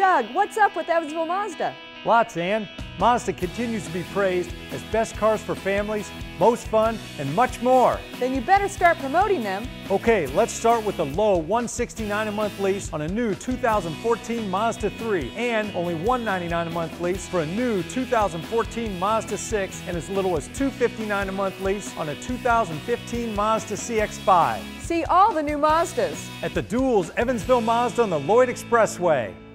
Doug, what's up with Evansville Mazda? Lots, Ann. Mazda continues to be praised as best cars for families, most fun, and much more. Then you better start promoting them. Okay, let's start with a low $169 a month lease on a new 2014 Mazda 3 and only $199 a month lease for a new 2014 Mazda 6 and as little as $259 a month lease on a 2015 Mazda CX-5. See all the new Mazdas At the Duell's Evansville Mazda on the Lloyd Expressway.